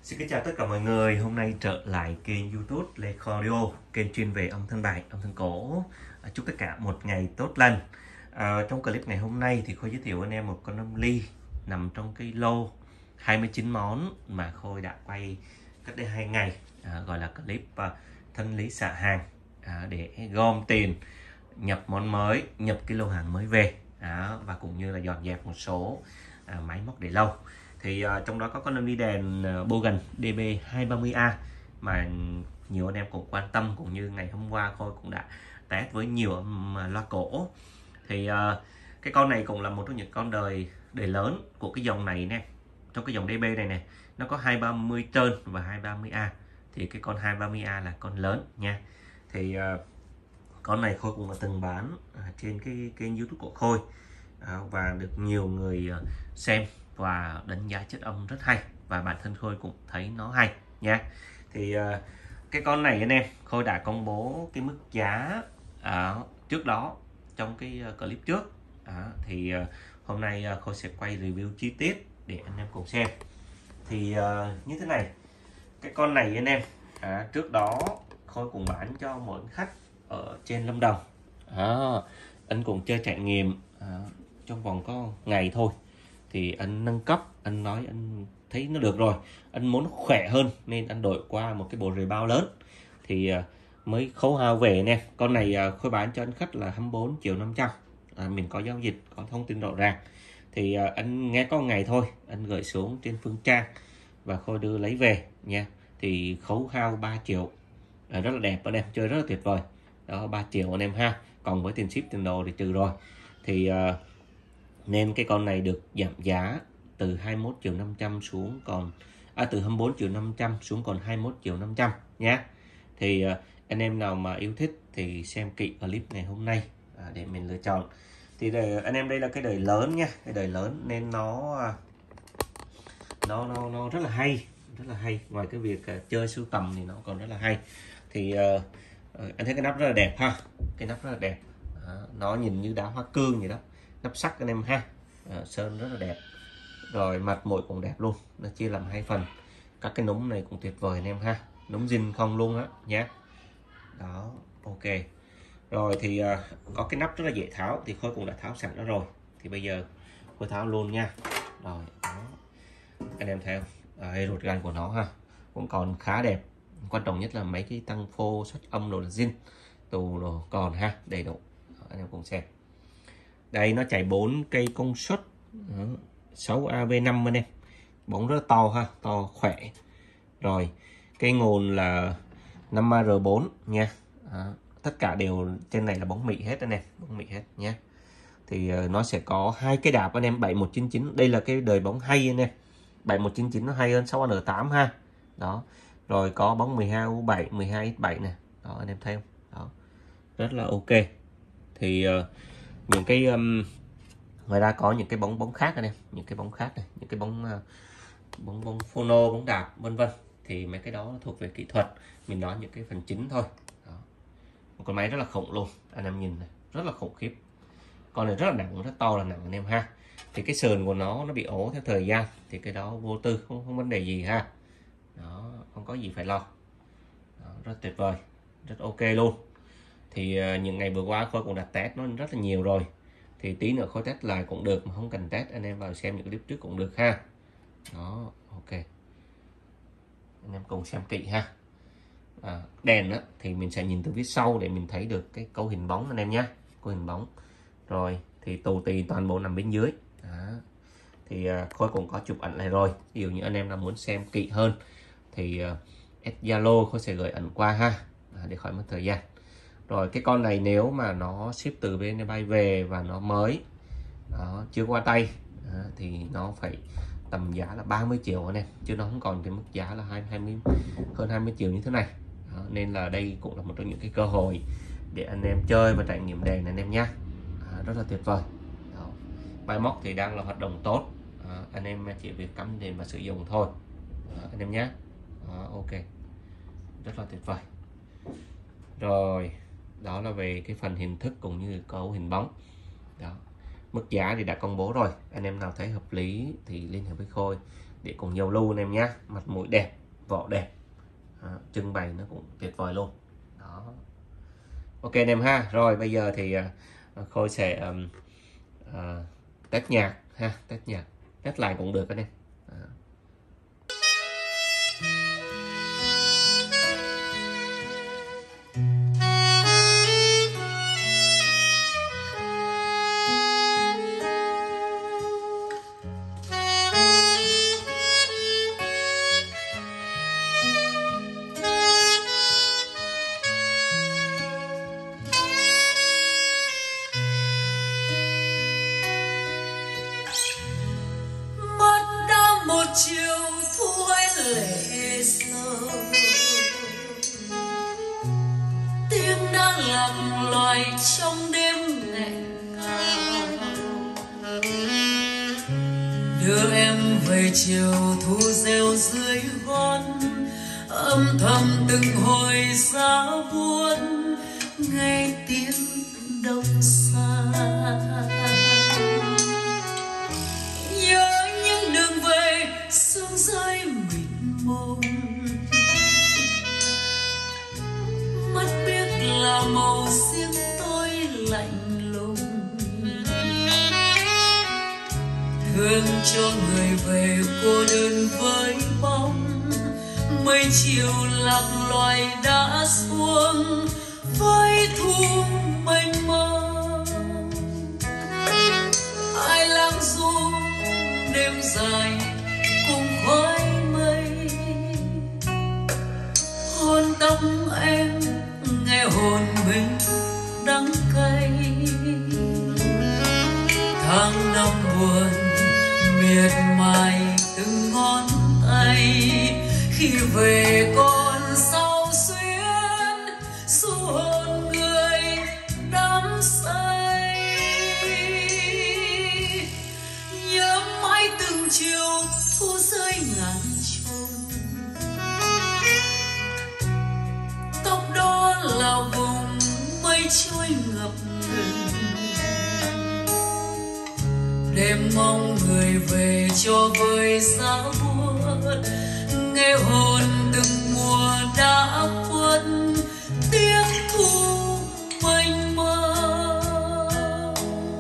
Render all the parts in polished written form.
Xin kính chào tất cả mọi người. Hôm nay trở lại kênh YouTube Lê Audio, kênh chuyên về âm thanh bài, âm thanh cổ. Chúc tất cả một ngày tốt lành. Trong clip ngày hôm nay thì Khôi giới thiệu anh em một con âm ly nằm trong cái lô 29 món mà Khôi đã quay cách đây 2 ngày, gọi là clip thanh lý xạ hàng, để gom tiền nhập món mới, nhập cái lô hàng mới về, và cũng như là dọn dẹp một số máy móc để lâu. Thì trong đó có con âm ly đèn Bogan DB230A mà nhiều anh em cũng quan tâm, cũng như ngày hôm qua Khôi cũng đã test với nhiều âm loa cổ. Thì cái con này cũng là một trong những con đời lớn của cái dòng này nè. Trong cái dòng DB này nè, nó có 230 trơn và 230A. Thì cái con 230A là con lớn nha. Thì con này Khôi cũng đã từng bán trên cái kênh YouTube của Khôi, và được nhiều người xem và đánh giá chất âm rất hay, và bản thân Khôi cũng thấy nó hay nha. Thì cái con này anh em, Khôi đã công bố cái mức giá trước đó trong cái clip trước. Thì hôm nay Khôi sẽ quay review chi tiết để anh em cùng xem. Thì như thế này, cái con này anh em, trước đó Khôi cũng bán cho một khách ở trên Lâm Đồng. Anh cũng chơi trải nghiệm trong vòng có ngày thôi, thì anh nâng cấp, anh nói anh thấy nó được rồi, anh muốn khỏe hơn nên anh đổi qua một cái bộ rời bao lớn, thì mới khấu hao về nè. Con này Khôi bán cho anh khách là 24.500.000. Mình có giao dịch, có thông tin rõ ràng. Thì anh nghe có ngày thôi, anh gửi xuống trên Phương Trang và Khôi đưa lấy về nha. Thì khấu hao 3 triệu, rất là đẹp anh em, chơi rất là tuyệt vời đó. 3 triệu anh em ha, còn với tiền ship tiền đồ thì trừ rồi. Thì nên cái con này được giảm giá từ 21.500.000 xuống còn từ 24.500.000 xuống còn 21.500.000 nhé. Thì anh em nào mà yêu thích thì xem kỹ clip ngày hôm nay để mình lựa chọn. Thì anh em, đây là cái đời lớn nha, cái đời lớn nên nó rất là hay, rất là hay. Ngoài cái việc chơi sưu tầm thì nó còn rất là hay. Thì anh thấy cái nắp rất là đẹp ha, cái nắp rất là đẹp. Nó nhìn như đá hoa cương vậy đó, nắp sắt anh em ha. Sơn rất là đẹp, rồi mặt mũi cũng đẹp luôn, nó chia làm 2 phần. Các cái núm này cũng tuyệt vời anh em ha, núm zin không luôn á nhé. Đó, ok. Rồi thì có cái nắp rất là dễ tháo, thì Khôi cũng đã tháo sẵn đó rồi, thì bây giờ Khôi tháo luôn nha. Rồi đó, anh em thấy không, ruột gan của nó ha cũng còn khá đẹp. Quan trọng nhất là mấy cái tăng phô xuất âm đồ là zin, tù đồ còn ha, đầy đủ. Đó, anh em cùng xem. Đây nó chạy 4 cây công suất, 6 AV5 anh em. Bóng rất to ha, to khỏe. Rồi cây nguồn là 5AR4 nha. Tất cả đều trên này là bóng mị hết anh em, bóng mị hết nhé. Thì nó sẽ có 2 cái đạp anh em, 7199. Đây là cái đời bóng hay anh em, 7199 nó hay hơn 6AN8 ha. Đó. Rồi có bóng 12U7, 12X7 nè. Đó anh em thấy không? Đó. Rất là ok. Thì những cái ngoài ra có những cái bóng khác anh em, những cái bóng khác này, những cái bóng phono, bóng đạp vân vân. Thì mấy cái đó thuộc về kỹ thuật, mình nói những cái phần chính thôi. Đó. Một con máy rất là khủng luôn, anh em nhìn này, rất là khủng khiếp. Con này rất là nặng, rất to là nặng anh em ha. Thì cái sườn của nó bị ố theo thời gian, thì cái đó vô tư, không vấn đề gì ha. Đó, không có gì phải lo. Đó, rất tuyệt vời, rất ok luôn. Thì những ngày vừa qua Khôi cũng đã test nó rất là nhiều rồi, thì tí nữa Khôi test lại cũng được, mà không cần test anh em vào xem những clip trước cũng được ha. Đó, ok, anh em cùng xem kỹ ha. Đèn á, thì mình sẽ nhìn từ phía sau để mình thấy được cái cấu hình bóng anh em nhé, cấu hình bóng. Rồi thì tù tì toàn bộ nằm bên dưới. Đó. Thì Khôi cũng có chụp ảnh lại rồi, ví dụ như anh em nào muốn xem kỹ hơn thì Zalo Khôi sẽ gửi ảnh qua ha, để khỏi mất thời gian. Rồi cái con này nếu mà nó ship từ bên bay về và nó mới, đó, chưa qua tay, thì nó phải tầm giá là 30 triệu anh em, chứ nó không còn cái mức giá là hơn 20 triệu như thế này. Đó, nên là đây cũng là một trong những cái cơ hội để anh em chơi và trải nghiệm đèn anh em nhé. Rất là tuyệt vời. Đó. Máy móc thì đang là hoạt động tốt, anh em chỉ việc cắm đèn và sử dụng thôi. Đó, anh em nhé. Ok, rất là tuyệt vời. Rồi đó là về cái phần hình thức cũng như cấu hình bóng. Đó. Mức giá thì đã công bố rồi, anh em nào thấy hợp lý thì liên hệ với Khôi để cùng giao lưu anh em nhé. Mặt mũi đẹp, vỏ đẹp, trưng bày nó cũng tuyệt vời luôn đó. Ok anh em ha. Rồi bây giờ thì Khôi sẽ test nhạc ha, test lại cũng được anh em. Chiều thu ấy lệ sầu, tiếng đã lạc loài trong đêm nghẹn ngào, đưa em về chiều thu reo dưới gót, âm thầm từng hồi giá buốt nghe tiếng đông xa. Sương rơi mịt mùng, mắt biếc là màu riêng tôi lạnh lùng, thương cho người về cô đơn với bóng mây chiều lạc loài đã xuống với thu mênh mông. Ai lãng du đêm dài cùng khói mây, hôn tóc em nghe hồn mình đắng cay. Tháng năm buồn miệt mài từng ngón tay, khi về con sao xuyên du hồn người đắm say. Nhớ mãi từng chiều thu rơi ngàn trôi, tóc đó là vùng mây trôi ngập ngừng, đêm mong người về cho vơi giá buốt nghe hồn từng mùa đã khuất tiếng thu mênh mông.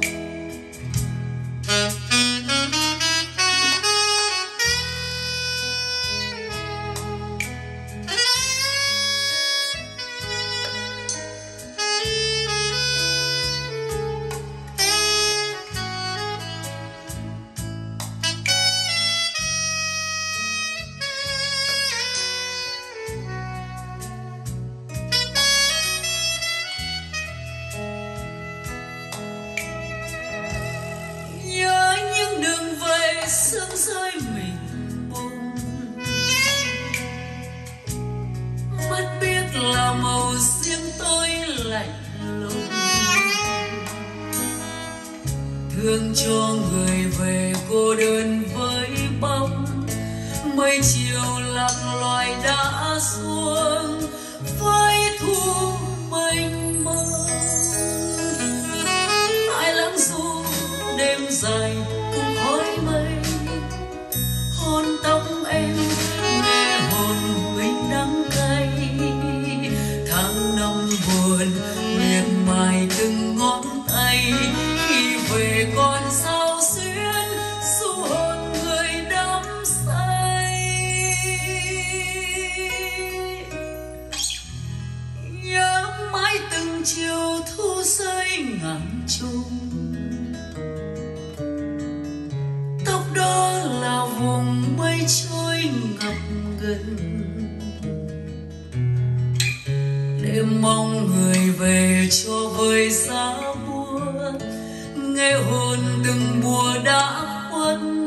Sương rơi mịt mùng, mắt biết là màu riêng tôi lạnh lùng, thương cho người về cô đơn với bóng mây chiều lạc loài đã xuống với thu mênh mông. Ai lãng du đêm dài cùng khói mây, hôn tóc em nghe hồn mình đắng cay. Tháng năm buồn miệt mài từng ngón tay, khi về con sao xuyên du hồn người đắm say. Nhớ mãi từng chiều thu rơi ngàn trùng, tóc đó là vùng mây trôi ngập ngừng, đêm mong người về cho vơi giá buốt nghe hồn từng mùa đã khuất